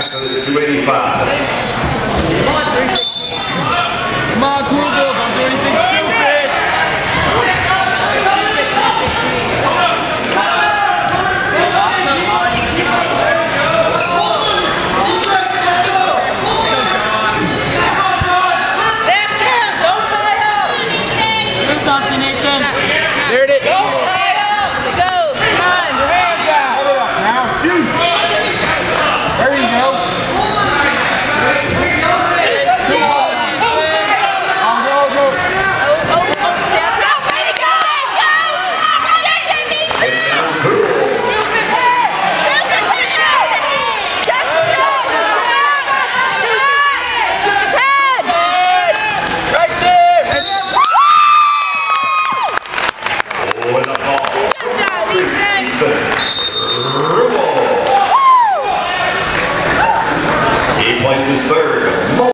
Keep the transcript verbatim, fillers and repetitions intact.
back to the two eighty-fives. Come on, cool girl, don't do anything stupid. Do something, Nathan. There it is. Go tie up. Go. Come on. Your hands out. Now shoot. There you go. He places third.